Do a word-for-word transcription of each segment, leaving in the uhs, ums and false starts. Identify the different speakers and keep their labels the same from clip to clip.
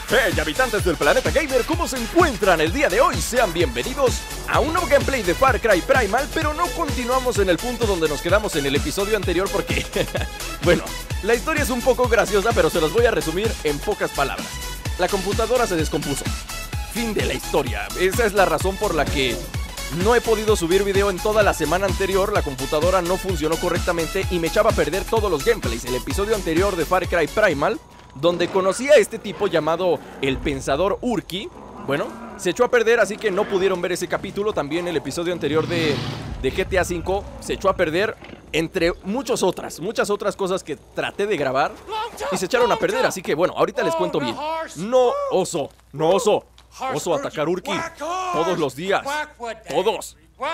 Speaker 1: Hey, habitantes del planeta gamer, ¿cómo se encuentran el día de hoy? Sean bienvenidos a un nuevo gameplay de Far Cry Primal, pero no continuamos en el punto donde nos quedamos en el episodio anterior porque, bueno, la historia es un poco graciosa, pero se los voy a resumir en pocas palabras. La computadora se descompuso. Fin de la historia. Esa es la razón por la que no he podido subir video en toda la semana anterior. La computadora no funcionó correctamente y me echaba a perder todos los gameplays. El episodio anterior de Far Cry Primal, donde conocí a este tipo llamado el Pensador Urki, bueno, se echó a perder, así que no pudieron ver ese capítulo. También el episodio anterior de, de G T A cinco se echó a perder, entre muchas otras, muchas otras cosas que traté de grabar y se echaron a perder. Así que bueno, ahorita les cuento bien. No oso, no oso. Oso atacar Urki todos los días. Todos.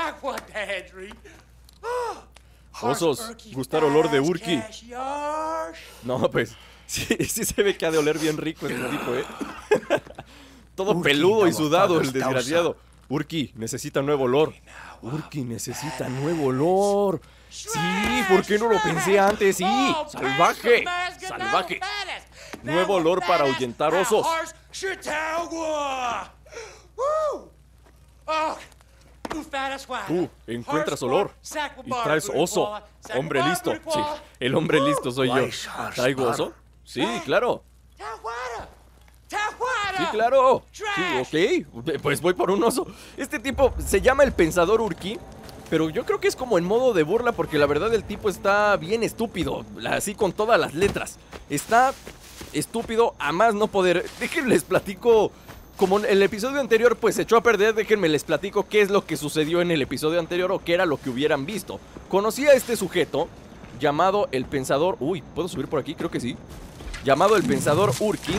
Speaker 1: Osos, gustar olor de Urki. No, pues sí, sí se ve que ha de oler bien rico este tipo, ¿eh? Todo peludo y sudado el desgraciado. Urki necesita nuevo olor. Urki necesita nuevo olor. Sí, ¿por qué no lo pensé antes? Sí, salvaje, salvaje. Nuevo olor para ahuyentar osos. Tú encuentras olor y traes oso. Hombre listo. Sí, el hombre listo soy yo. ¿Traigo oso? Sí, claro. Sí, claro. Sí, ok. Pues voy por un oso. Este tipo se llama el Pensador Urki, pero yo creo que es como en modo de burla, porque la verdad el tipo está bien estúpido. Así con todas las letras. Está estúpido a más no poder. Déjenme les platico. Como en el episodio anterior pues se echó a perder, déjenme les platico qué es lo que sucedió en el episodio anterior o qué era lo que hubieran visto. Conocí a este sujeto llamado el Pensador... Uy, ¿puedo subir por aquí? Creo que sí. Llamado el Pensador Urki.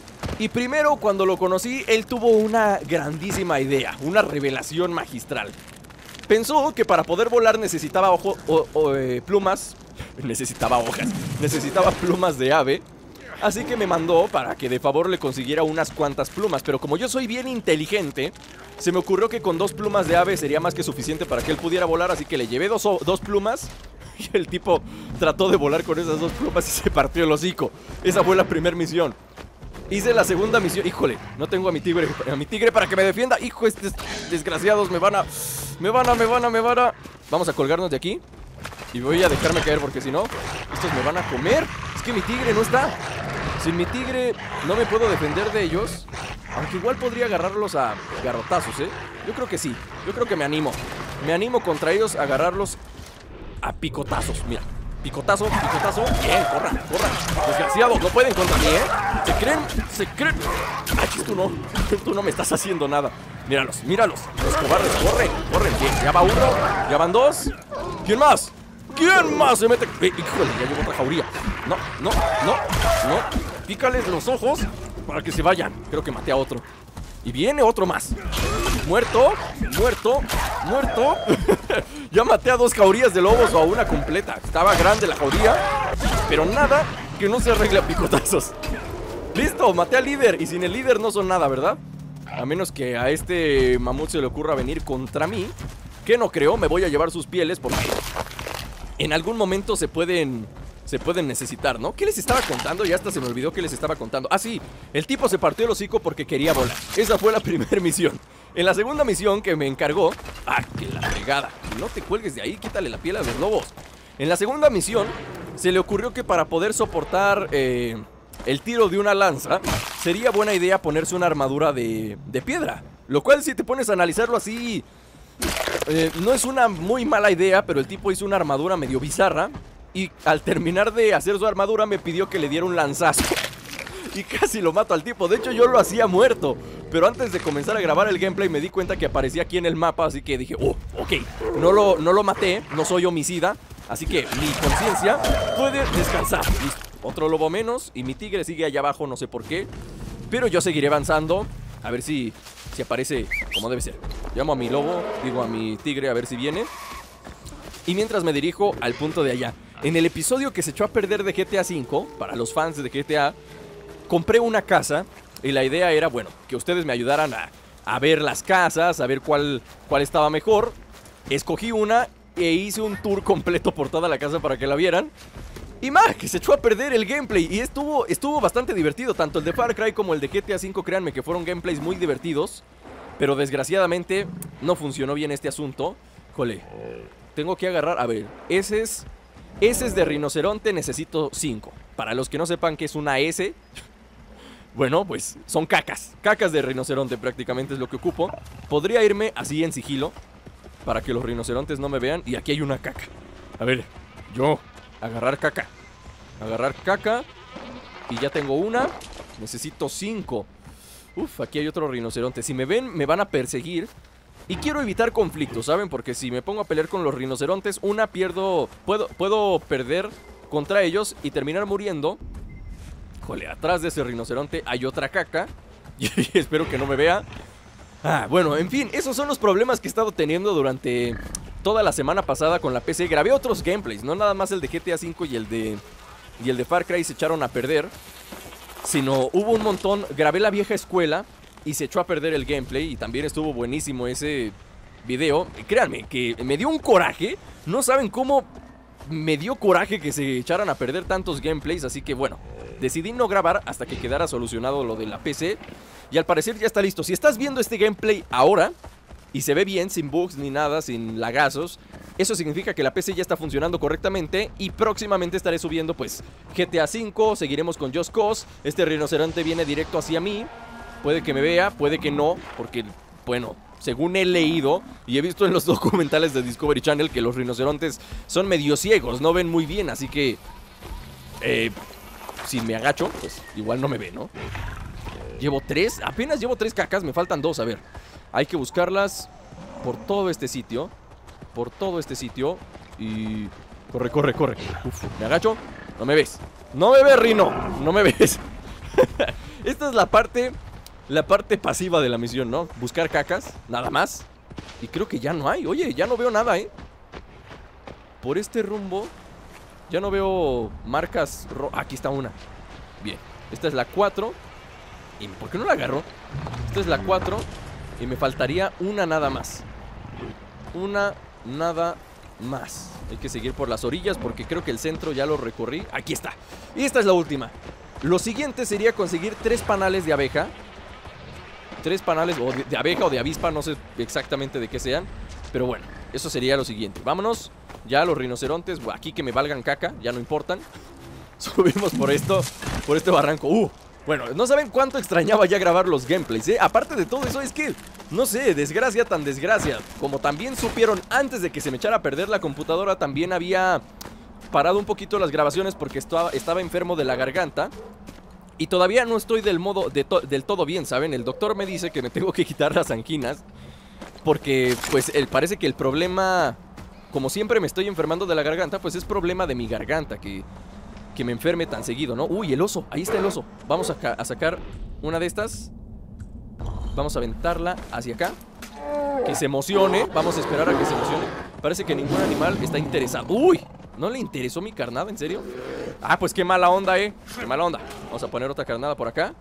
Speaker 1: Y primero cuando lo conocí, él tuvo una grandísima idea, una revelación magistral. Pensó que para poder volar necesitaba ojo, o, o, eh, plumas. Necesitaba hojas. Necesitaba plumas de ave. Así que me mandó para que de favor le consiguiera unas cuantas plumas. Pero como yo soy bien inteligente, se me ocurrió que con dos plumas de ave sería más que suficiente para que él pudiera volar. Así que le llevé dos, dos plumas y el tipo trató de volar con esas dos plumas y se partió el hocico. Esa fue la primera misión. Hice la segunda misión. Híjole, no tengo a mi tigre, a mi tigre para que me defienda. Hijo, estos desgraciados me van a... Me van a, me van a, me van a... Vamos a colgarnos de aquí y voy a dejarme caer porque si no, estos me van a comer. Es que mi tigre no está. Sin mi tigre no me puedo defender de ellos. Aunque igual podría agarrarlos a garrotazos, ¿eh? Yo creo que sí, yo creo que me animo. Me animo contra ellos a agarrarlos a picotazos, mira. Picotazo, picotazo. Bien, corran, corran. Desgraciados, no pueden contra mí, ¿eh? ¿Se creen? ¿Se creen? Ay, tú no, tú no me estás haciendo nada. Míralos, míralos. Los cobardes, corren, corren. Bien, ya va uno, ya van dos. ¿Quién más? ¿Quién más se mete? Eh, híjole, ya llegó otra jauría. No, no, no, no. Pícales los ojos para que se vayan. Creo que maté a otro. Y viene otro más. Muerto, muerto, muerto. Ya maté a dos jaurías de lobos o a una completa. Estaba grande la jauría, pero nada que no se arregle a picotazos. Listo, maté al líder. Y sin el líder no son nada, ¿verdad? A menos que a este mamut se le ocurra venir contra mí, que no creo, me voy a llevar sus pieles porque en algún momento se pueden... Se pueden necesitar, ¿no? ¿Qué les estaba contando? Ya hasta se me olvidó qué les estaba contando. Ah, sí, el tipo se partió el hocico porque quería volar. Esa fue la primera misión. En la segunda misión que me encargó... ¡Ah, que la fregada! No te cuelgues de ahí, quítale la piel a los lobos. En la segunda misión se le ocurrió que para poder soportar eh, el tiro de una lanza, sería buena idea ponerse una armadura de, de piedra. Lo cual, si te pones a analizarlo así... Eh, no es una muy mala idea, pero el tipo hizo una armadura medio bizarra. Y al terminar de hacer su armadura me pidió que le diera un lanzazo. Y casi lo mato al tipo. De hecho yo lo hacía muerto. Pero antes de comenzar a grabar el gameplay me di cuenta que aparecía aquí en el mapa. Así que dije, oh, ok, no lo, no lo maté, no soy homicida. Así que mi conciencia puede descansar. Listo, otro lobo menos. Y mi tigre sigue allá abajo, no sé por qué. Pero yo seguiré avanzando. A ver si, si aparece como debe ser. Llamo a mi lobo, digo a mi tigre a ver si viene. Y mientras me dirijo al punto de allá. En el episodio que se echó a perder de G T A cinco, para los fans de G T A, compré una casa y la idea era, bueno, que ustedes me ayudaran a, a ver las casas, a ver cuál, cuál estaba mejor. Escogí una e hice un tour completo por toda la casa para que la vieran. Y más, que se echó a perder el gameplay. Y estuvo, estuvo bastante divertido. Tanto el de Far Cry como el de G T A cinco, créanme que fueron gameplays muy divertidos. Pero desgraciadamente no funcionó bien este asunto. Jole, tengo que agarrar, a ver, ese es, ese es de rinoceronte, necesito cinco. Para los que no sepan qué es una S, bueno, pues son cacas. Cacas de rinoceronte prácticamente es lo que ocupo. Podría irme así en sigilo para que los rinocerontes no me vean. Y aquí hay una caca. A ver, yo, agarrar caca. Agarrar caca. Y ya tengo una. Necesito cinco. Uf, aquí hay otro rinoceronte. Si me ven, me van a perseguir. Y quiero evitar conflictos, ¿saben? Porque si me pongo a pelear con los rinocerontes, una, pierdo... Puedo, puedo perder contra ellos y terminar muriendo. Jole, atrás de ese rinoceronte hay otra caca. Y espero que no me vea. Ah, bueno, en fin, esos son los problemas que he estado teniendo durante toda la semana pasada con la P C. Grabé otros gameplays, no nada más el de G T A cinco y el de, y el de Far Cry se echaron a perder, sino hubo un montón. Grabé la vieja escuela y se echó a perder el gameplay. Y también estuvo buenísimo ese video. Créanme que me dio un coraje. No saben cómo me dio coraje que se echaran a perder tantos gameplays. Así que bueno, decidí no grabar hasta que quedara solucionado lo de la P C. Y al parecer ya está listo. Si estás viendo este gameplay ahora y se ve bien, sin bugs ni nada, sin lagazos, eso significa que la P C ya está funcionando correctamente. Y próximamente estaré subiendo pues G T A cinco. Seguiremos con Just Cause. Este rinoceronte viene directo hacia mí. Puede que me vea, puede que no, porque, bueno, según he leído y he visto en los documentales de Discovery Channel, que los rinocerontes son medio ciegos, no ven muy bien. Así que, eh, si me agacho, pues igual no me ve, ¿no? Llevo tres, apenas llevo tres cacas, me faltan dos, a ver. Hay que buscarlas por todo este sitio. Por todo este sitio. Y... corre, corre, corre. Uf, me agacho, no me ves. No me ves, Rino, no me ves. Esta es la parte... La parte pasiva de la misión, ¿no? Buscar cacas, nada más. Y creo que ya no hay, oye, ya no veo nada, ¿eh? Por este rumbo ya no veo marcas ro... Aquí está una. Bien, esta es la cuatro. ¿Y por qué no la agarro? Esta es la cuatro. Y me faltaría una nada más. Una nada más. Hay que seguir por las orillas porque creo que el centro ya lo recorrí. Aquí está. Y esta es la última. Lo siguiente sería conseguir tres panales de abeja. Tres panales o de, de abeja o de avispa, no sé exactamente de qué sean. Pero bueno, eso sería lo siguiente. Vámonos, ya los rinocerontes, aquí que me valgan caca, ya no importan. Subimos por esto, por este barranco. Uh, bueno, no saben cuánto extrañaba ya grabar los gameplays, ¿eh? Aparte de todo eso, es que, no sé, desgracia tan desgracia. Como también supieron, antes de que se me echara a perder la computadora, también había parado un poquito las grabaciones porque estaba, estaba enfermo de la garganta. Y todavía no estoy del modo de to del todo bien, ¿saben? El doctor me dice que me tengo que quitar las anginas porque, pues, el, parece que el problema, como siempre me estoy enfermando de la garganta, pues es problema de mi garganta que, que me enferme tan seguido, ¿no? Uy, el oso, ahí está el oso. Vamos a, a sacar una de estas. Vamos a aventarla hacia acá. Que se emocione, vamos a esperar a que se emocione. Parece que ningún animal está interesado. ¡Uy! ¿No le interesó mi carnada? ¿En serio? Ah, pues qué mala onda, eh. Qué mala onda. Vamos a poner otra carnada por acá.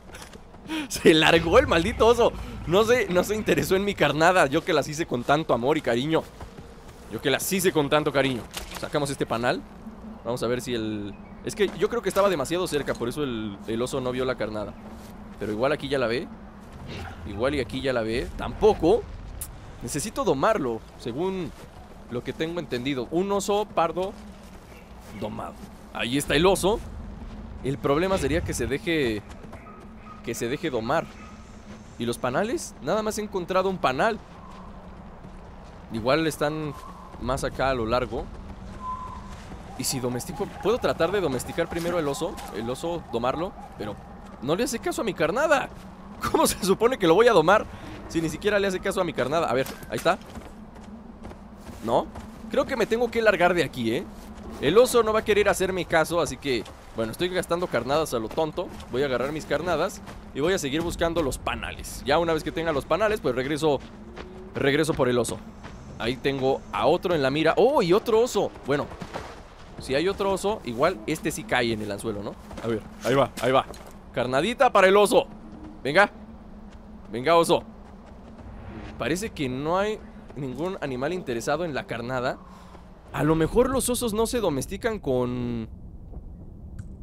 Speaker 1: Se largó el maldito oso. No se, no se interesó en mi carnada. Yo que las hice con tanto amor y cariño. Yo que las hice con tanto cariño. Sacamos este panal. Vamos a ver si el... Es que yo creo que estaba demasiado cerca. Por eso el, el oso no vio la carnada. Pero igual aquí ya la ve. Igual y aquí ya la ve. Tampoco. Necesito domarlo, según lo que tengo entendido. Un oso pardo domado. Ahí está el oso. El problema sería que se deje Que se deje domar. ¿Y los panales? Nada más he encontrado un panal. Igual están más acá a lo largo. Y si domestico... Puedo tratar de domesticar primero el oso. El oso, domarlo. Pero no le hace caso a mi carnada. ¿Cómo se supone que lo voy a domar si ni siquiera le hace caso a mi carnada? A ver, ahí está. No, creo que me tengo que largar de aquí, ¿eh? El oso no va a querer hacerme caso, así que... Bueno, estoy gastando carnadas a lo tonto. Voy a agarrar mis carnadas y voy a seguir buscando los panales. Ya una vez que tenga los panales, pues regreso Regreso por el oso. Ahí tengo a otro en la mira. ¡Oh! Y otro oso. Bueno, si hay otro oso, igual este sí cae en el anzuelo, ¿no? A ver, ahí va, ahí va. Carnadita para el oso. Venga. Venga, oso. Parece que no hay ningún animal interesado en la carnada. A lo mejor los osos no se domestican con...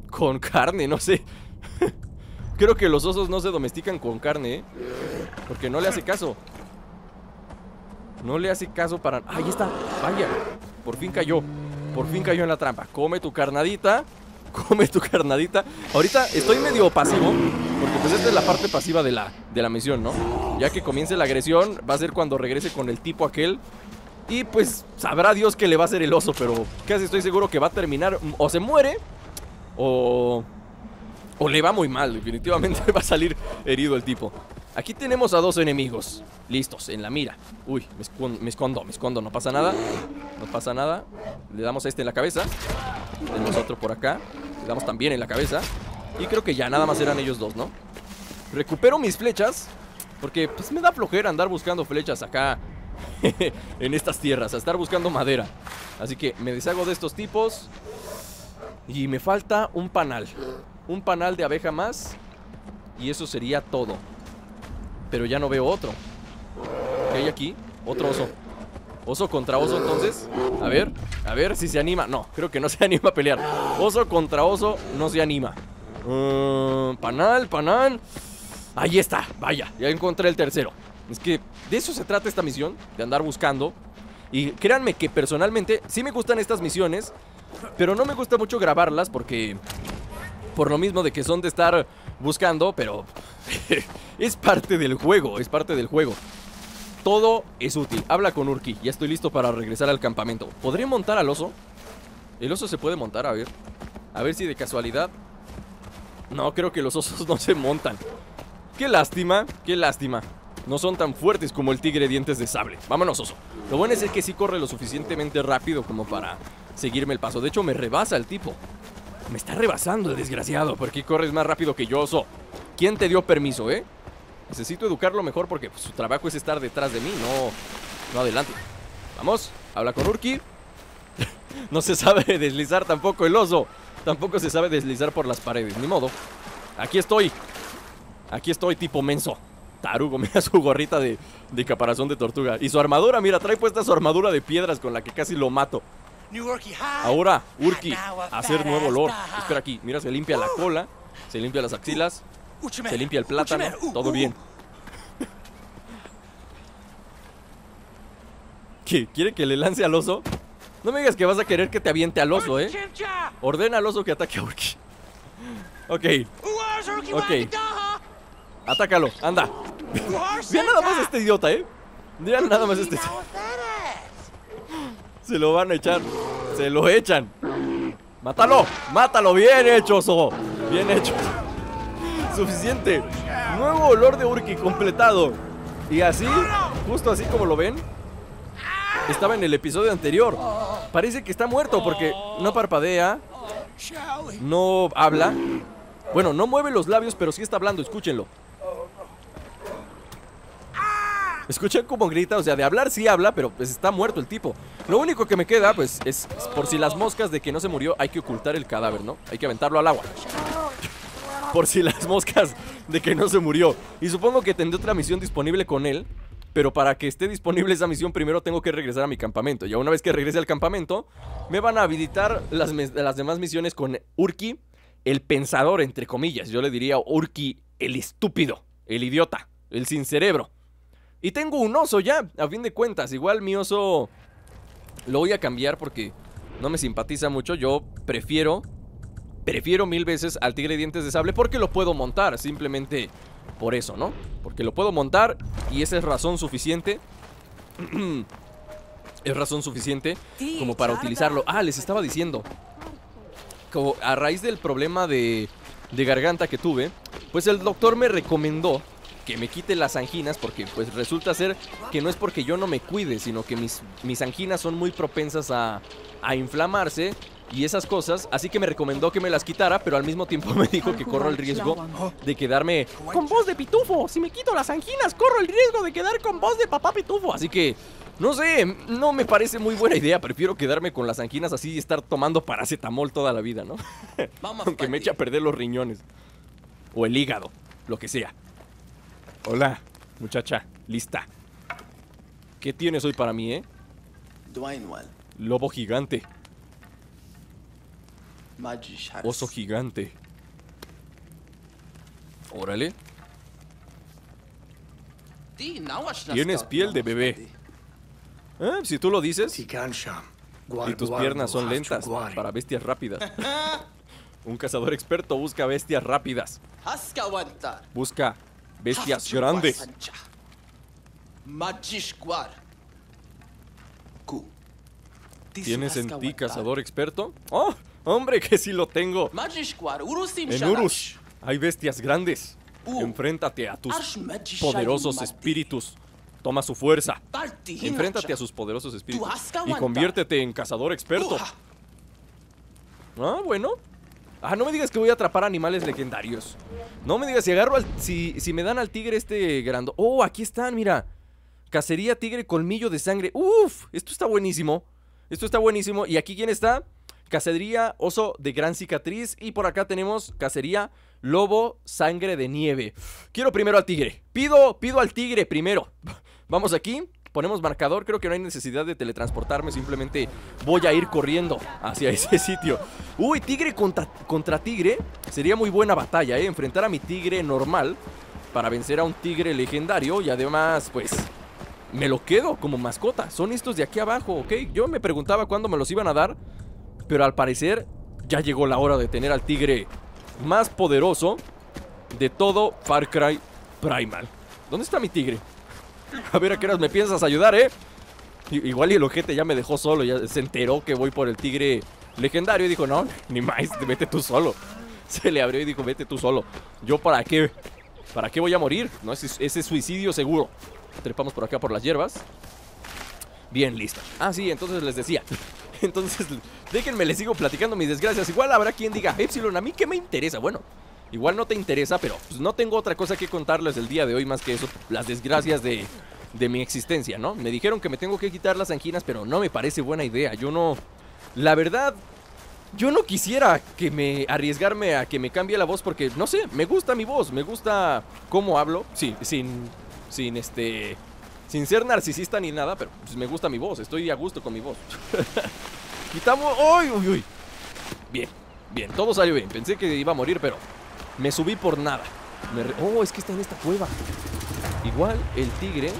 Speaker 1: con carne, no sé. Creo que los osos no se domestican con carne, ¿eh? Porque no le hace caso. No le hace caso para... ¡Ahí está! ¡Vaya! Por fin cayó. Por fin cayó en la trampa. Come tu carnadita. Come tu carnadita. Ahorita estoy medio pasivo, porque pues esta es la parte pasiva de la, de la misión, ¿no? Ya que comience la agresión, va a ser cuando regrese con el tipo aquel. Y pues sabrá Dios qué le va a hacer el oso, pero casi estoy seguro que va a terminar o se muere o... O le va muy mal, definitivamente va a salir herido el tipo. Aquí tenemos a dos enemigos listos, en la mira. Uy, me escondo, me escondo, me escondo, no pasa nada. No pasa nada. Le damos a este en la cabeza. Tenemos otro por acá. Le damos también en la cabeza. Y creo que ya nada más eran ellos dos, ¿no? Recupero mis flechas, porque pues me da flojera andar buscando flechas acá en estas tierras, a estar buscando madera. Así que me deshago de estos tipos. Y me falta un panal. Un panal de abeja más. Y eso sería todo. Pero ya no veo otro. ¿Qué hay aquí? Otro oso. Oso contra oso entonces. A ver, a ver si se anima. No, creo que no se anima a pelear. Oso contra oso no se anima. uh, Panal, panal. Ahí está, vaya, ya encontré el tercero. Es que de eso se trata esta misión, de andar buscando. Y créanme que personalmente sí me gustan estas misiones, pero no me gusta mucho grabarlas porque... Por lo mismo de que son de estar buscando, pero es parte del juego, es parte del juego. Todo es útil. Habla con Urki, ya estoy listo para regresar al campamento. ¿Podré montar al oso? El oso se puede montar, a ver. A ver si de casualidad. No, creo que los osos no se montan. Qué lástima, qué lástima. No son tan fuertes como el tigre dientes de sable. Vámonos, oso. Lo bueno es que sí corre lo suficientemente rápido como para seguirme el paso. De hecho, me rebasa el tipo. Me está rebasando el desgraciado. ¿Por qué corres más rápido que yo, oso? ¿Quién te dio permiso, eh? Necesito educarlo mejor porque pues, su trabajo es estar detrás de mí, no, no adelante. Vamos, habla con Urki. No se sabe deslizar tampoco el oso. Tampoco se sabe deslizar por las paredes, ni modo. Aquí estoy. Aquí estoy, tipo menso. Tarugo, mira su gorrita de, de caparazón de tortuga. Y su armadura, mira, trae puesta su armadura de piedras con la que casi lo mato. Ahora, Urki, hacer nuevo olor. Espera aquí, mira, se limpia la cola, se limpia las axilas, se limpia el plátano, todo bien. ¿Qué? ¿Quiere que le lance al oso? No me digas que vas a querer que te aviente al oso, ¿eh? Ordena al oso que ataque a Urki. Ok. Ok. Atácalo, anda. Vean nada más a este idiota, ¿eh? Vean nada más a este. Se lo van a echar. Se lo echan. ¡Mátalo! ¡Mátalo! ¡Bien hecho, oso! Bien hecho. Suficiente. Nuevo olor de Urki completado. Y así, justo así como lo ven, estaba en el episodio anterior. Parece que está muerto porque no parpadea, no habla. Bueno, no mueve los labios, pero sí está hablando, escúchenlo. Escuchan cómo grita, o sea, de hablar sí habla, pero pues está muerto el tipo. Lo único que me queda, pues, es, es por si las moscas de que no se murió, hay que ocultar el cadáver, ¿no? Hay que aventarlo al agua. Por si las moscas de que no se murió. Y supongo que tendré otra misión disponible con él, pero para que esté disponible esa misión, primero tengo que regresar a mi campamento. Y una vez que regrese al campamento, me van a habilitar las, las demás misiones con Urki, el pensador, entre comillas. Yo le diría Urki, el estúpido, el idiota, el sin cerebro. Y tengo un oso ya, a fin de cuentas. Igual mi oso lo voy a cambiar porque no me simpatiza mucho. Yo prefiero, prefiero mil veces al tigre de dientes de sable porque lo puedo montar, simplemente por eso, ¿no? Porque lo puedo montar y esa es razón suficiente. Es razón suficiente como para utilizarlo. Ah, les estaba diciendo, como a raíz del problema de, de garganta que tuve, pues el doctor me recomendó que me quite las anginas porque pues resulta ser que no es porque yo no me cuide, sino que mis, mis anginas son muy propensas a, a inflamarse y esas cosas, así que me recomendó que me las quitara, pero al mismo tiempo me dijo que corro el riesgo de quedarme con voz de pitufo. Si me quito las anginas, corro el riesgo de quedar con voz de papá pitufo. Así que, no sé, no me parece muy buena idea. Prefiero quedarme con las anginas así y estar tomando paracetamol toda la vida, ¿no? Aunque me eche a perder los riñones o el hígado, lo que sea. Hola, muchacha, lista. ¿Qué tienes hoy para mí, eh? Lobo gigante. Oso gigante. Órale. Tienes piel de bebé. ¿Eh? Si tú lo dices. Y tus piernas son lentas para bestias rápidas. Un cazador experto busca bestias rápidas. Busca bestias grandes. ¿Tienes en ti cazador experto? ¡Oh! ¡Hombre, que sí lo tengo! En Urus hay bestias grandes. Enfréntate a tus poderosos espíritus. Toma su fuerza. Enfréntate a sus poderosos espíritus y conviértete en cazador experto. Ah, bueno. Ah, no me digas que voy a atrapar animales legendarios. No me digas si agarro al... Si, si me dan al tigre este grande. Oh, aquí están, mira. Cacería tigre colmillo de sangre. Uf, esto está buenísimo. Esto está buenísimo. ¿Y aquí quién está? Cacería oso de gran cicatriz. Y por acá tenemos cacería lobo sangre de nieve. Quiero primero al tigre. Pido, pido al tigre primero. Vamos aquí. Ponemos marcador, creo que no hay necesidad de teletransportarme. Simplemente voy a ir corriendo hacia ese sitio. Uy, tigre contra, contra tigre. Sería muy buena batalla, ¿eh? Enfrentar a mi tigre normal para vencer a un tigre legendario. Y además, pues, me lo quedo como mascota. Son estos de aquí abajo, ¿ok? Yo me preguntaba cuándo me los iban a dar, pero al parecer ya llegó la hora de tener al tigre más poderoso de todo Far Cry Primal. ¿Dónde está mi tigre? A ver a qué horas me piensas ayudar, ¿eh? Igual y el ojete ya me dejó solo. Ya se enteró que voy por el tigre legendario y dijo, no, ni más, vete tú solo. Se le abrió y dijo, vete tú solo. ¿Yo para qué? ¿Para qué voy a morir? No, ese, ese es suicidio seguro. Trepamos por acá por las hierbas. Bien, listo. Ah, sí, entonces les decía. Entonces, déjenme, les sigo platicando mis desgracias. Igual habrá quien diga, Epsilon, ¿a mí qué me interesa? Bueno, igual no te interesa, pero pues no tengo otra cosa que contarles el día de hoy más que eso, las desgracias de, de mi existencia, ¿no? Me dijeron que me tengo que quitar las anginas, pero no me parece buena idea. Yo no... La verdad, yo no quisiera que me arriesgarme a que me cambie la voz porque, no sé, me gusta mi voz, me gusta cómo hablo. Sí, sin... Sin este... Sin ser narcisista ni nada, pero pues me gusta mi voz, estoy a gusto con mi voz. Quitamos... ¡Uy, uy, uy! Bien, bien, todo salió bien. Pensé que iba a morir, pero me subí por nada. Me re... Oh, es que está en esta cueva. Igual el tigre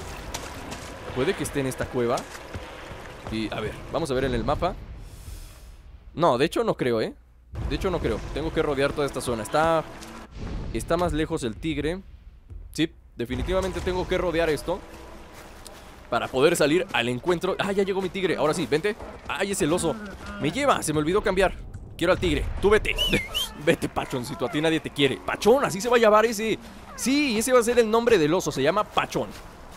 Speaker 1: puede que esté en esta cueva. Y a ver, vamos a ver en el mapa. No, de hecho no creo, ¿eh? De hecho no creo, tengo que rodear toda esta zona. Está... Está más lejos el tigre. Sí, definitivamente tengo que rodear esto para poder salir al encuentro. Ah, ya llegó mi tigre, ahora sí, vente. Ay, es el oso, me lleva, se me olvidó cambiar. Quiero al tigre, tú vete. Vete, Pachoncito, a ti nadie te quiere. Pachón, así se va a llamar ese. Sí, ese va a ser el nombre del oso, se llama Pachón.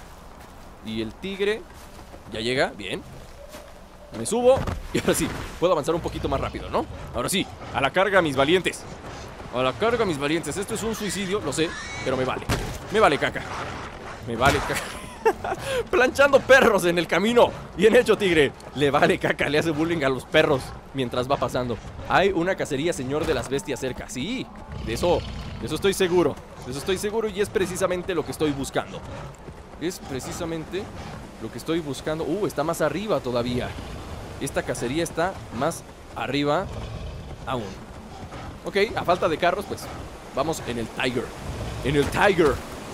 Speaker 1: Y el tigre ya llega, bien. Me subo y ahora sí, puedo avanzar un poquito más rápido, ¿no? Ahora sí, a la carga, mis valientes. A la carga, mis valientes. Esto es un suicidio, lo sé, pero me vale. Me vale caca. Me vale caca. Planchando perros en el camino. Bien hecho, tigre. Le vale caca, le hace bullying a los perros mientras va pasando. Hay una cacería, señor de las bestias, cerca. Sí, de eso, de eso estoy seguro. De eso estoy seguro y es precisamente lo que estoy buscando. Es precisamente lo que estoy buscando. Uh, está más arriba todavía. Esta cacería está más arriba aún. Ok, a falta de carros, pues vamos en el Tiger. En el Tiger.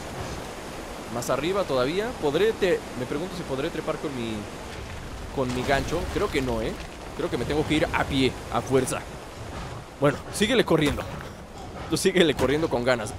Speaker 1: Más arriba todavía. ¿Podré te... Me pregunto si podré trepar con mi... Con mi gancho. Creo que no, ¿eh? Creo que me tengo que ir a pie, a fuerza. Bueno, síguele corriendo. Tú síguele corriendo con ganas.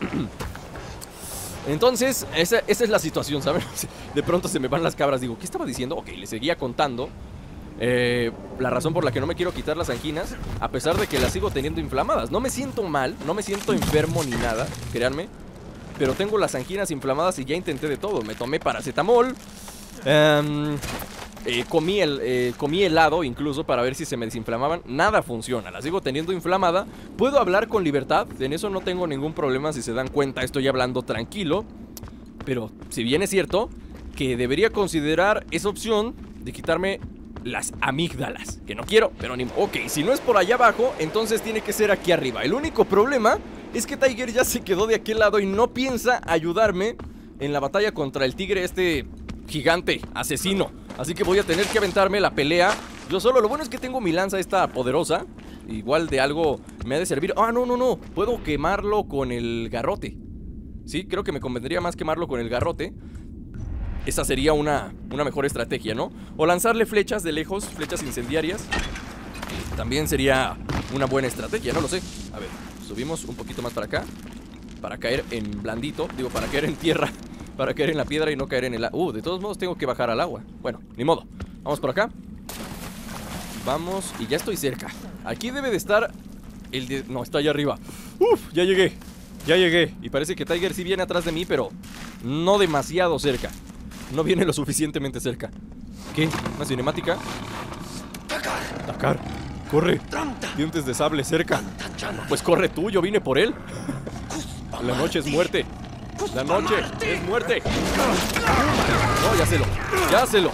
Speaker 1: Entonces, esa, esa es la situación, ¿saben? De pronto se me van las cabras. Digo, ¿qué estaba diciendo? Ok, le seguía contando eh, la razón por la que no me quiero quitar las anginas, a pesar de que las sigo teniendo inflamadas. No me siento mal, no me siento enfermo ni nada, créanme, pero tengo las anginas inflamadas y ya intenté de todo. Me tomé paracetamol, um, eh, comí, el, eh, comí helado incluso para ver si se me desinflamaban. Nada funciona, la sigo teniendo inflamada. Puedo hablar con libertad, en eso no tengo ningún problema. Si se dan cuenta, estoy hablando tranquilo. Pero si bien es cierto que debería considerar esa opción de quitarme las amígdalas, que no quiero, pero ni... Ok, si no es por allá abajo, entonces tiene que ser aquí arriba. El único problema es que Tiger ya se quedó de aquel lado y no piensa ayudarme en la batalla contra el tigre este gigante, asesino. Así que voy a tener que aventarme la pelea Yo solo, lo bueno es que tengo mi lanza esta poderosa. Igual de algo me ha de servir. Ah, no, no, no, puedo quemarlo con el garrote. Sí, creo que me convendría más quemarlo con el garrote. Esa sería una, una mejor estrategia, ¿no? O lanzarle flechas de lejos, flechas incendiarias. También sería una buena estrategia, no lo sé. A ver, subimos un poquito más para acá. Para caer en blandito, digo, para caer en tierra. Para caer en la piedra y no caer en el agua. Uh, de todos modos tengo que bajar al agua. Bueno, ni modo, vamos por acá. Vamos, y ya estoy cerca. Aquí debe de estar el de... No, está allá arriba. Uf, ya llegué, ya llegué. Y parece que Tiger sí viene atrás de mí, pero no demasiado cerca. No viene lo suficientemente cerca. ¿Qué? ¿Una cinemática? Dakar, corre. Dientes de sable cerca. Pues corre tú, yo vine por él. La noche es muerte. La noche es muerte. No, ya se lo, ya se lo.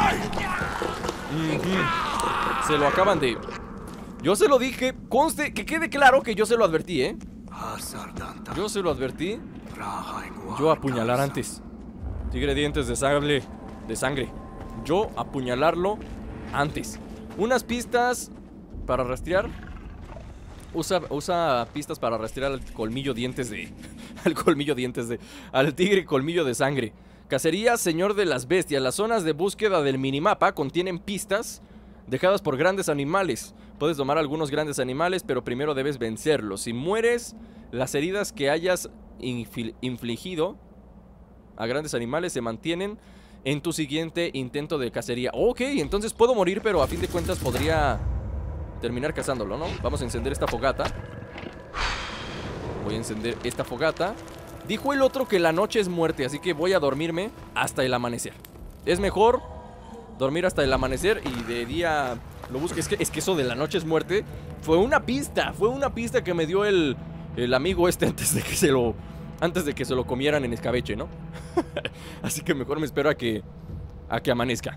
Speaker 1: Mm-hmm. Se lo acaban de... Yo se lo dije, conste, que quede claro que yo se lo advertí, ¿eh? Yo se lo advertí. Yo apuñalar antes. Tigre dientes de sable, de sangre. Yo apuñalarlo antes. Unas pistas para rastrear. Usa, usa pistas para rastrear al colmillo dientes de... Al colmillo dientes de... Al tigre colmillo de sangre. Cacería, señor de las bestias. Las zonas de búsqueda del minimapa contienen pistas dejadas por grandes animales. Puedes domar algunos grandes animales, pero primero debes vencerlos. Si mueres, las heridas que hayas infligido a grandes animales se mantienen en tu siguiente intento de cacería. Ok, entonces puedo morir, pero a fin de cuentas podría terminar cazándolo, ¿no? Vamos a encender esta fogata. Voy a encender esta fogata. Dijo el otro que la noche es muerte, así que voy a dormirme hasta el amanecer. Es mejor dormir hasta el amanecer y de día lo busque. Es que, es que eso de la noche es muerte fue una pista, fue una pista que me dio el, el amigo este antes de que se lo... Antes de que se lo comieran en escabeche, ¿no? Así que mejor me espero a que... A que amanezca.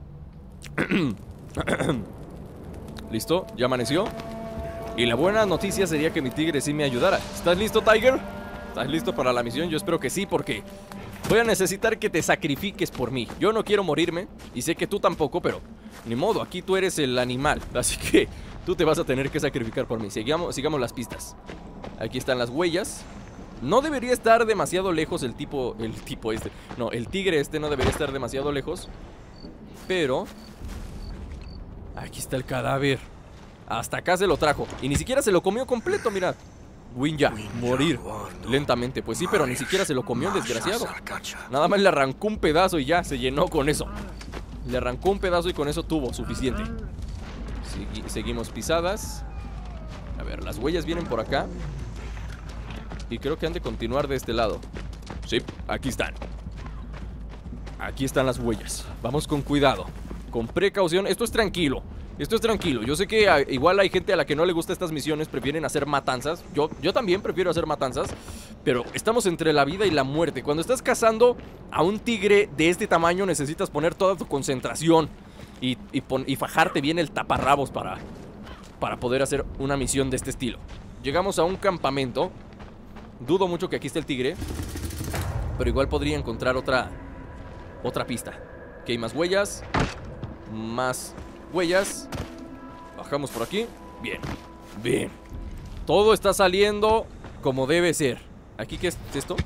Speaker 1: ¿Listo? ¿Ya amaneció? Y la buena noticia sería que mi tigre sí me ayudara. ¿Estás listo, Tiger? ¿Estás listo para la misión? Yo espero que sí, porque voy a necesitar que te sacrifiques por mí. Yo no quiero morirme, y sé que tú tampoco, pero ni modo, aquí tú eres el animal. Así que tú te vas a tener que sacrificar por mí. Sigamos, sigamos las pistas. Aquí están las huellas. No debería estar demasiado lejos el tipo... El tipo este... No, el tigre este no debería estar demasiado lejos. Pero... Aquí está el cadáver. Hasta acá se lo trajo. Y ni siquiera se lo comió completo, mirad. Winya, morir lentamente. Pues sí, pero ni siquiera se lo comió, desgraciado. Nada más le arrancó un pedazo y ya, se llenó con eso. Le arrancó un pedazo y con eso tuvo suficiente. Segui- Seguimos pisadas. A ver, las huellas vienen por acá. Y creo que han de continuar de este lado. Sí, aquí están. Aquí están las huellas. Vamos con cuidado, con precaución. Esto es tranquilo. Esto es tranquilo. Yo sé que a, igual hay gente a la que no le gusta estas misiones. Prefieren hacer matanzas. Yo, yo también prefiero hacer matanzas. Pero estamos entre la vida y la muerte. Cuando estás cazando a un tigre de este tamaño, necesitas poner toda tu concentración. Y, y, pon, y fajarte bien el taparrabos para, para poder hacer una misión de este estilo. Llegamos a un campamento. Dudo mucho que aquí esté el tigre, pero igual podría encontrar otra Otra pista. Ok, más huellas. Más huellas. Bajamos por aquí. Bien, bien. Todo está saliendo como debe ser. ¿Aquí qué es esto?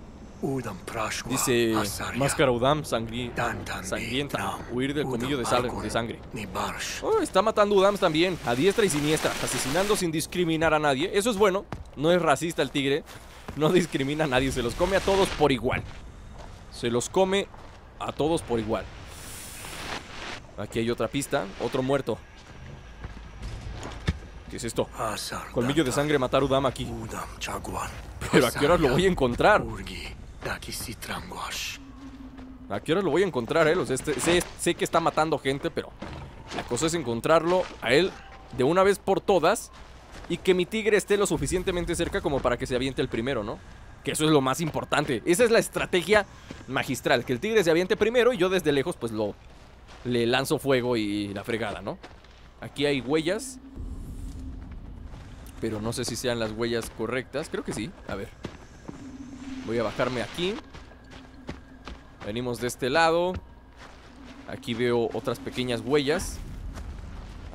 Speaker 1: Dice máscara Udam sangri sangrienta. Huir del colmillo de, sal de sangre. Oh, está matando Udams también, a diestra y siniestra, asesinando sin discriminar a nadie. Eso es bueno. No es racista el tigre. No discrimina a nadie. Se los come a todos por igual. Se los come a todos por igual. Aquí hay otra pista. Otro muerto. ¿Qué es esto? Colmillo de sangre, matar Udam aquí. Pero ¿a qué hora lo voy a encontrar? ¿A qué hora lo voy a encontrar, eh? O sea, este, sé, sé que está matando gente, pero la cosa es encontrarlo a él de una vez por todas. Y que mi tigre esté lo suficientemente cerca como para que se aviente el primero, ¿no? Que eso es lo más importante. Esa es la estrategia magistral. Que el tigre se aviente primero y yo desde lejos pues lo... le lanzo fuego y la fregada, ¿no? Aquí hay huellas. Pero no sé si sean las huellas correctas. Creo que sí, a ver. Voy a bajarme aquí. Venimos de este lado. Aquí veo otras pequeñas huellas.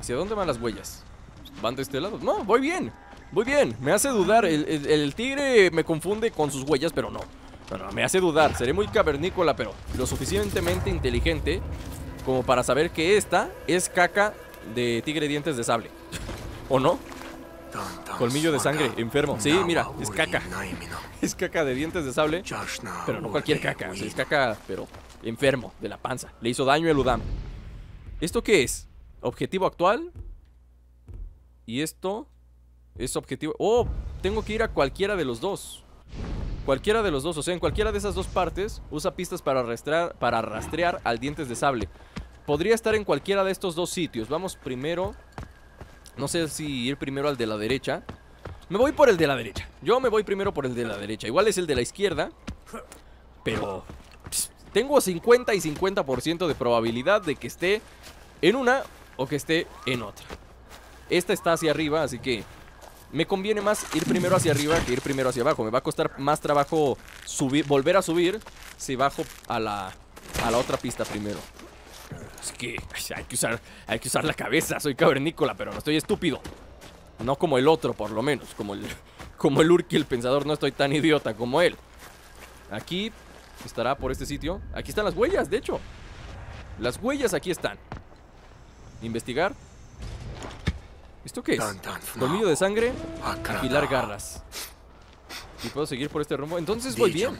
Speaker 1: ¿Hacia dónde van las huellas? ¿Van de este lado? No, voy bien. Voy bien. Me hace dudar. El, el, el tigre me confunde con sus huellas, pero no. No, no, me hace dudar. Seré muy cavernícola, pero lo suficientemente inteligente como para saber que esta es caca de tigre dientes de sable. ¿O no? Colmillo de sangre, enfermo. Sí, mira, es caca. Es caca de dientes de sable, pero no cualquier caca. O sea, es caca, pero enfermo, de la panza. Le hizo daño el Udam. ¿Esto qué es? Objetivo actual. Y esto es objetivo... Oh, tengo que ir a cualquiera de los dos. Cualquiera de los dos, o sea, en cualquiera de esas dos partes usa pistas para rastrear, para rastrear al dientes de sable. Podría estar en cualquiera de estos dos sitios. Vamos primero... No sé si ir primero al de la derecha. Me voy por el de la derecha. Yo me voy primero por el de la derecha. Igual es el de la izquierda, pero pss, tengo cincuenta y cincuenta por ciento de probabilidad de que esté en una o que esté en otra. Esta está hacia arriba, así que me conviene más ir primero hacia arriba que ir primero hacia abajo. Me va a costar más trabajo subir, volver a subir si bajo a la, a la otra pista primero. Es que hay que usar, hay que usar la cabeza. Soy cavernícola, pero no estoy estúpido. No como el otro, por lo menos. Como el, como el Urki, el pensador. No estoy tan idiota como él. Aquí estará por este sitio. Aquí están las huellas, de hecho. Las huellas aquí están. Investigar. ¿Esto qué es? Colmillo de sangre. Afilar garras. Y puedo seguir por este rumbo. Entonces voy bien.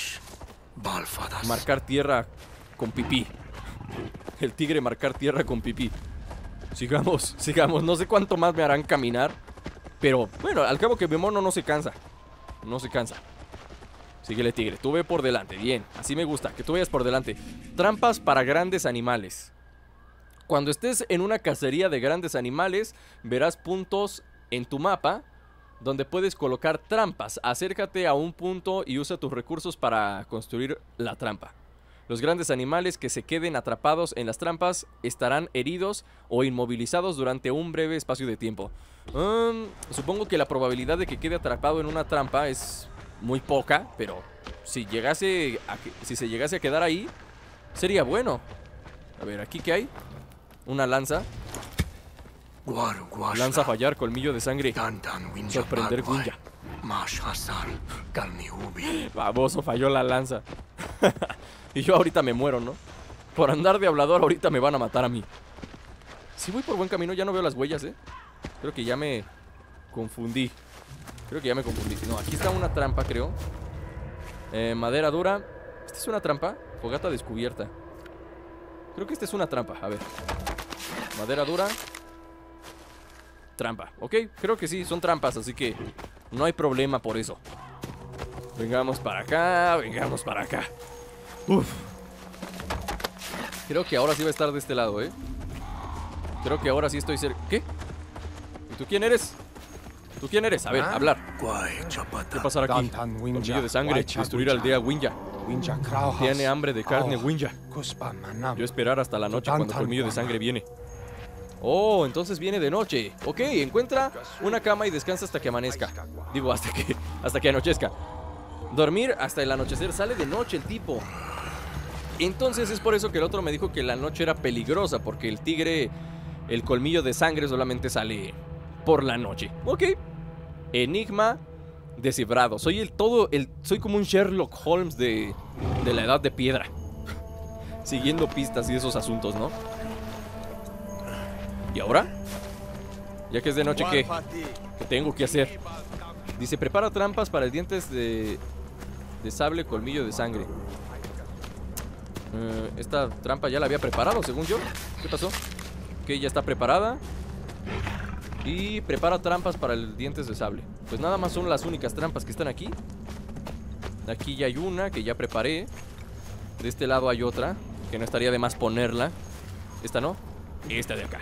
Speaker 1: Marcar tierra con pipí. El tigre marcar tierra con pipí. Sigamos, sigamos. No sé cuánto más me harán caminar, pero bueno, al cabo que mi mono no se cansa. No se cansa. Síguele, tigre, tú ve por delante. Bien, así me gusta, que tú vayas por delante. Trampas para grandes animales. Cuando estés en una cacería de grandes animales, verás puntos en tu mapa donde puedes colocar trampas. Acércate a un punto y usa tus recursos para construir la trampa. Los grandes animales que se queden atrapados en las trampas estarán heridos o inmovilizados durante un breve espacio de tiempo. Um, supongo que la probabilidad de que quede atrapado en una trampa es muy poca, pero si llegase a que, si se llegase a quedar ahí, sería bueno. A ver, ¿aquí qué hay? Una lanza. Lanza fallar, colmillo de sangre. Sorprender Gunya. Baboso, falló la lanza. Y yo ahorita me muero, ¿no? Por andar de hablador ahorita me van a matar a mí. Si voy por buen camino, ya no veo las huellas, ¿eh? Creo que ya me confundí. Creo que ya me confundí. No, aquí está una trampa, creo. eh, Madera dura. ¿Esta es una trampa? Fogata descubierta. Creo que esta es una trampa, a ver. Madera dura. Trampa, ok, creo que sí, son trampas, así que no hay problema por eso. Vengamos para acá, vengamos para acá. Uf. Creo que ahora sí va a estar de este lado, ¿eh? Creo que ahora sí estoy cerca. ¿Qué? ¿Y tú quién eres? ¿Tú quién eres? A ver, hablar. ¿Qué pasará aquí? Colmillo de sangre, destruir aldea Winya. Tiene hambre de carne Winya. Yo esperar hasta la noche cuando Colmillo de sangre viene. Oh, entonces viene de noche. Ok, encuentra una cama y descansa hasta que amanezca. Digo, hasta que, hasta que anochezca. Dormir hasta el anochecer. Sale de noche el tipo. Entonces es por eso que el otro me dijo que la noche era peligrosa, porque el tigre, el colmillo de sangre, solamente sale por la noche. Ok. Enigma descifrado. Soy el todo, el, soy como un Sherlock Holmes de, de la edad de piedra. Siguiendo pistas y esos asuntos, ¿no? ¿Y ahora? Ya que es de noche, ¿qué? ¿Qué tengo que hacer? Dice, prepara trampas para el dientes de, de sable, colmillo de sangre. uh, Esta trampa ya la había preparado, según yo. ¿Qué pasó? Ok, ya está preparada. Y prepara trampas para el dientes de sable. Pues nada más son las únicas trampas que están aquí. Aquí ya hay una que ya preparé. De este lado hay otra, que no estaría de más ponerla. Esta no, esta de acá.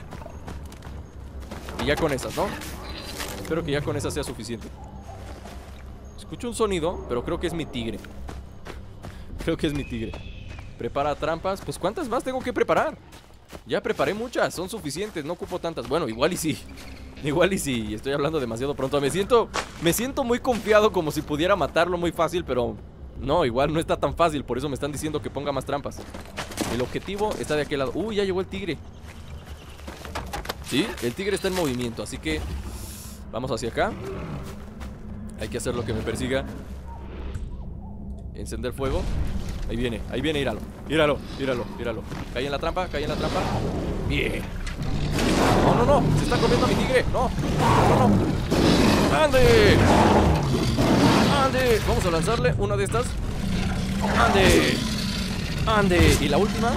Speaker 1: Y ya con esas, ¿no? Espero que ya con esas sea suficiente. Escucho un sonido, pero creo que es mi tigre. Creo que es mi tigre. Prepara trampas. Pues ¿cuántas más tengo que preparar? Ya preparé muchas, son suficientes, no ocupo tantas. Bueno, igual y sí. Igual y sí, estoy hablando demasiado pronto. Me siento, me siento muy confiado, como si pudiera matarlo muy fácil, pero no, igual no está tan fácil. Por eso me están diciendo que ponga más trampas. El objetivo está de aquel lado. Uy, ya llegó el tigre. Sí, el tigre está en movimiento, así que vamos hacia acá. Hay que hacer lo que me persiga. Encender fuego. Ahí viene, ahí viene, íralo. Íralo, íralo, íralo. Cae en la trampa, cae en la trampa. Bien. No, no, no, se está comiendo a mi tigre. No, no, no. ¡Ande! ¡Ande! Vamos a lanzarle una de estas. ¡Ande! ¡Ande! Y la última.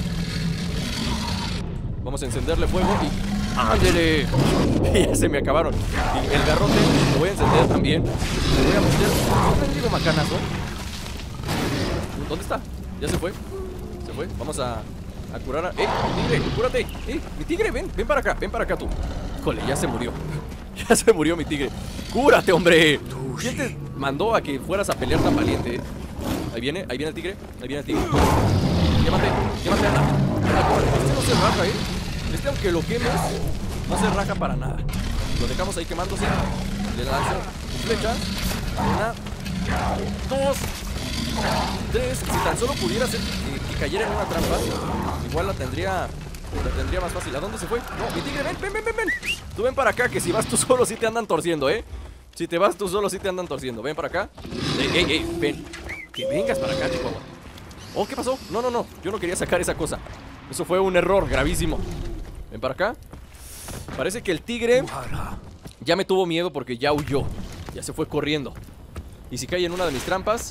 Speaker 1: Vamos a encenderle fuego y... ¡ándele! Ya se me acabaron. Y el garrote lo voy a encender también. Le voy a meter un mendigo macanazo. ¿Dónde está? Ya se fue. Se fue. Vamos a, a curar a... ¡Eh! ¡Tigre! ¡Cúrate! ¡Eh! ¡Mi tigre! ¡Ven! ¡Ven para acá! ¡Ven para acá tú! Híjole, ya se murió. Ya se murió mi tigre. ¡Cúrate, hombre! ¿Quién te mandó a que fueras a pelear tan valiente? Eh? Ahí viene, ahí viene el tigre. Ahí viene el tigre. Quémate, quémate, anda. Este no se raja, ¿eh? Este, aunque lo quemes, no se raja para nada. Lo dejamos ahí quemándose. Le lanzo flecha. Una, dos, tres. Si tan solo pudiera hacer que, que cayera en una trampa, igual la tendría la tendría más fácil. ¿A dónde se fue? No, mi tigre, ven, ven, ven, ven, ven. Tú ven para acá, que si vas tú solo sí te andan torciendo, ¿eh? Si te vas tú solo sí te andan torciendo. Ven para acá. Ey, ey, ey, ven. Que vengas para acá, chihuahua. Oh, ¿qué pasó? No, no, no. Yo no quería sacar esa cosa. Eso fue un error gravísimo. Ven para acá. Parece que el tigre ya me tuvo miedo porque ya huyó. Ya se fue corriendo. Y si cae en una de mis trampas...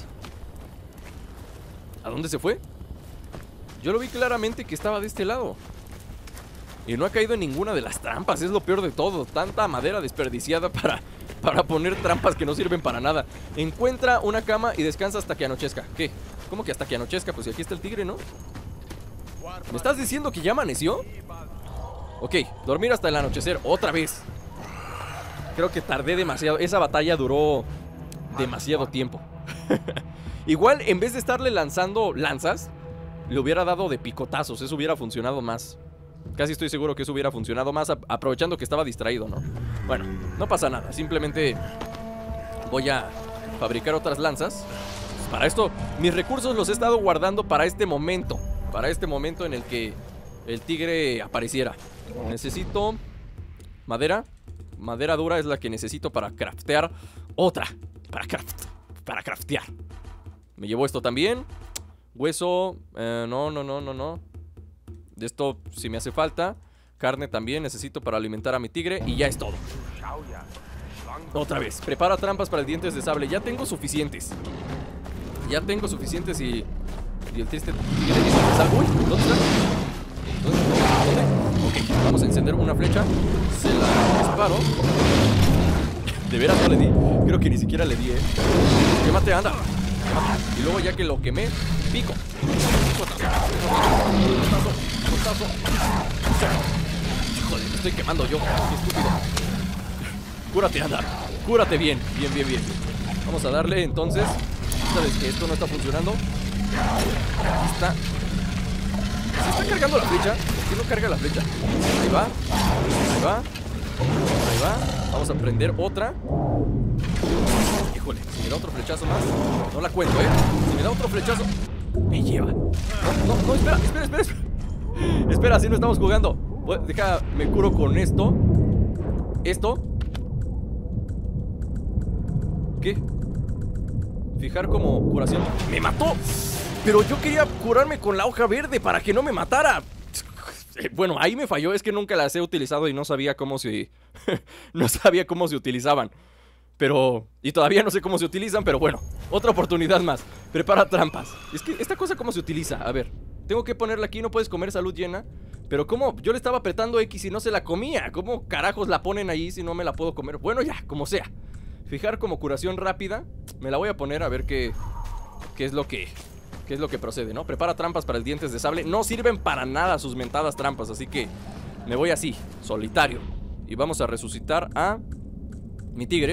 Speaker 1: ¿A dónde se fue? Yo lo vi claramente que estaba de este lado. Y no ha caído en ninguna de las trampas. Es lo peor de todo. Tanta madera desperdiciada para, para poner trampas que no sirven para nada. Encuentra una cama y descansa hasta que anochezca. ¿Qué? ¿Cómo que hasta que anochezca? Pues si aquí está el tigre, ¿no? ¿Me estás diciendo que ya amaneció? Ok, dormir hasta el anochecer. Otra vez. Creo que tardé demasiado. Esa batalla duró demasiado tiempo. Igual, en vez de estarle lanzando lanzas, le hubiera dado de picotazos. Eso hubiera funcionado más. Casi estoy seguro que eso hubiera funcionado más, aprovechando que estaba distraído, ¿no? Bueno, no pasa nada. Simplemente voy a fabricar otras lanzas. Para esto, mis recursos los he estado guardando para este momento. Para este momento en el que el tigre apareciera. Necesito madera. Madera dura es la que necesito para craftear otra. Para craft, para craftear. Me llevo esto también. Hueso, eh, no, no, no, no, no. De esto si me hace falta. Carne también necesito para alimentar a mi tigre. Y ya es todo. Otra vez, prepara trampas para el dientes de sable. Ya tengo suficientes. Ya tengo suficientes y... Y el triste tigre dice que salgo. Uy, ¿dónde está? ¿Dónde? ¿Dónde? Ok, vamos a encender una flecha. Se la disparo. De veras no le di. Creo que ni siquiera le di, eh. Quémate, anda. Y luego ya que lo quemé, pico. Híjole, me estoy quemando yo. Qué estúpido. Cúrate, anda. Cúrate bien. Bien, bien, bien. Vamos a darle entonces. ¿Sabes que esto no está funcionando? Aquí está. ¿Se está cargando la flecha? ¿Por qué no carga la flecha? Ahí va. Ahí va. Ahí va. Vamos a prender otra. Híjole, si me da otro flechazo más. No la cuento, ¿eh? Si me da otro flechazo, me lleva. No, no, no, espera, espera, espera, espera. Espera, así no estamos jugando. Deja, me curo con esto. Esto. ¿Qué? Fijar como curación. ¡Me mató! Pero yo quería curarme con la hoja verde para que no me matara. Bueno, ahí me falló. Es que nunca las he utilizado y no sabía cómo se... no sabía cómo se utilizaban. Pero... Y todavía no sé cómo se utilizan, pero bueno. Otra oportunidad más. Prepara trampas. Es que esta cosa cómo se utiliza. A ver. Tengo que ponerla aquí. No puedes comer salud llena. Pero ¿cómo? Yo le estaba apretando X y no se la comía. ¿Cómo carajos la ponen ahí si no me la puedo comer? Bueno, ya, como sea. Fijar como curación rápida. Me la voy a poner a ver qué... ¿Qué es lo que... ¿Qué es lo que procede, no? Prepara trampas para el dientes de sable. No sirven para nada sus mentadas trampas. Así que me voy así, solitario. Y vamos a resucitar a mi tigre.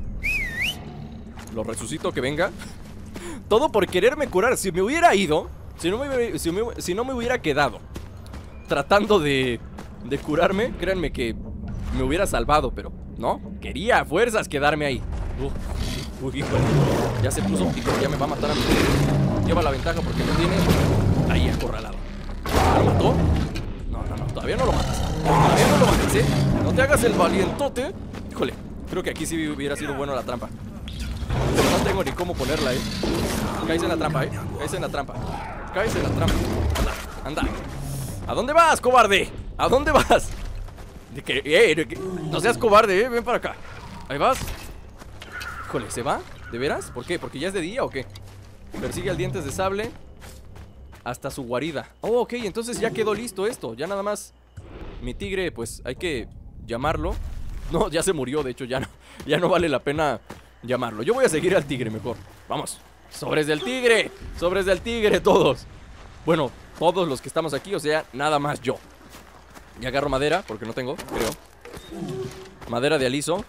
Speaker 1: Lo resucito, que venga. Todo por quererme curar. Si me hubiera ido, Si no me, si me, si no me hubiera quedado tratando de, de curarme, créanme que me hubiera salvado. Pero no, quería a fuerzas quedarme ahí. Uf, uy, híjole. Ya se puso pico, ya me va a matar a mi tigre. Lleva la ventaja porque me tiene ahí acorralado. ¿Lo mató? No, no, no, todavía no lo matas. Otra vez no lo bajes, ¿eh? No te hagas el valientote. Híjole, creo que aquí sí hubiera sido bueno la trampa. Pero no tengo ni cómo ponerla, ¿eh? Caes en la trampa, ¿eh? Caes en la trampa. Caes en la trampa. Anda, anda. ¿A dónde vas, cobarde? ¿A dónde vas? De que, eh, de que, no seas cobarde, ¿eh? Ven para acá. Ahí vas. Híjole, ¿se va? ¿De veras? ¿Por qué? ¿Porque ya es de día o qué? Persigue al dientes de sable hasta su guarida. Oh, ok, entonces ya quedó listo esto. Ya nada más mi tigre, pues hay que llamarlo. No, ya se murió, de hecho ya no, ya no vale la pena llamarlo. Yo voy a seguir al tigre mejor. Vamos. Sobres del tigre. Sobres del tigre todos. Bueno, todos los que estamos aquí, o sea, nada más yo. Y agarro madera, porque no tengo, creo. Madera de aliso.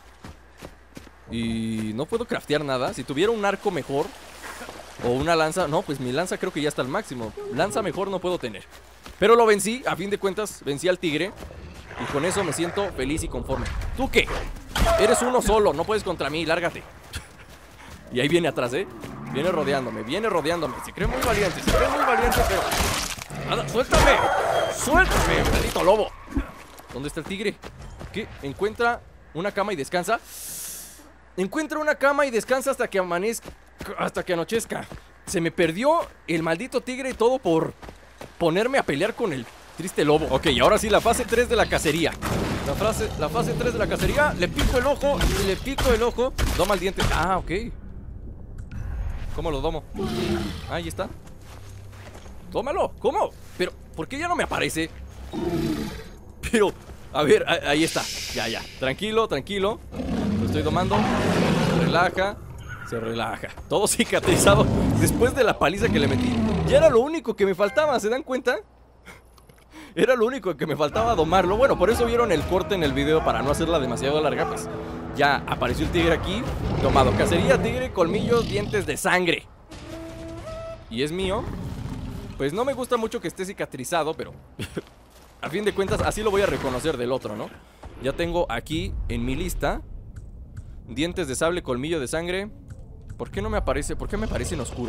Speaker 1: Y no puedo craftear nada. Si tuviera un arco mejor o una lanza, no, pues mi lanza creo que ya está al máximo. Lanza mejor no puedo tener. Pero lo vencí, a fin de cuentas, vencí al tigre. Y con eso me siento feliz y conforme. ¿Tú qué? Eres uno solo, no puedes contra mí, lárgate. Y ahí viene atrás, ¿eh? Viene rodeándome, viene rodeándome. Se cree muy valiente, se cree muy valiente, pero... ¡Nada! ¡Suéltame! ¡Suéltame, maldito lobo! ¿Dónde está el tigre? ¿Qué? ¿Encuentra una cama y descansa? Encuentra una cama y descansa hasta que amanezca, hasta que anochezca. Se me perdió el maldito tigre y todo por ponerme a pelear con el triste lobo. Ok, ahora sí, la fase tres de la cacería. La fase, la fase tres de la cacería. Le pico el ojo, le pico el ojo. Doma el diente. Ah, ok. ¿Cómo lo domo? Ahí está. Tómalo, ¿cómo? Pero, ¿por qué ya no me aparece? Pero, a ver, ahí está. Ya, ya, tranquilo, tranquilo. Lo estoy domando. Se relaja, se relaja. Todo cicatrizado después de la paliza que le metí. Ya era lo único que me faltaba, ¿se dan cuenta? Era lo único que me faltaba domarlo. Bueno, por eso vieron el corte en el video, para no hacerla demasiado larga. Pues ya apareció el tigre aquí, domado. Cacería, tigre, colmillos, dientes de sangre. Y es mío. Pues no me gusta mucho que esté cicatrizado, pero a fin de cuentas así lo voy a reconocer del otro, ¿no? Ya tengo aquí en mi lista dientes de sable, colmillo de sangre. ¿Por qué no me aparece? ¿Por qué me aparece en oscuro?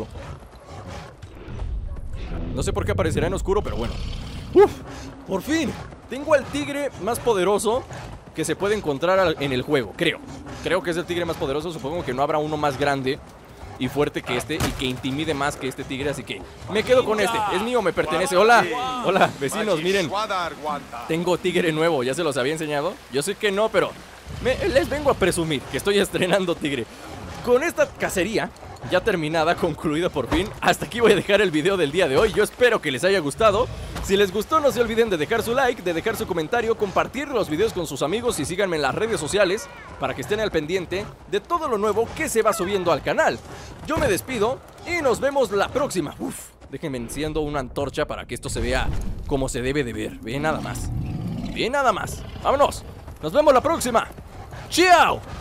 Speaker 1: No sé por qué aparecerá en oscuro, pero bueno. ¡Uf! ¡Por fin! Tengo al tigre más poderoso que se puede encontrar en el juego, creo. Creo que es el tigre más poderoso. Supongo que no habrá uno más grande y fuerte que este y que intimide más que este tigre, así que me quedo con este. Es mío, me pertenece. Hola, hola, vecinos, miren. Tengo tigre nuevo, ya se los había enseñado. Yo sé que no, pero me, les vengo a presumir que estoy estrenando tigre. Con esta cacería ya terminada, concluida por fin, hasta aquí voy a dejar el video del día de hoy. Yo espero que les haya gustado. Si les gustó, no se olviden de dejar su like, de dejar su comentario, compartir los videos con sus amigos y síganme en las redes sociales para que estén al pendiente de todo lo nuevo que se va subiendo al canal. Yo me despido y nos vemos la próxima. Uf, déjenme enciendo una antorcha para que esto se vea como se debe de ver. Ve nada más. Ve nada más. Vámonos. Nos vemos la próxima. ¡Chao!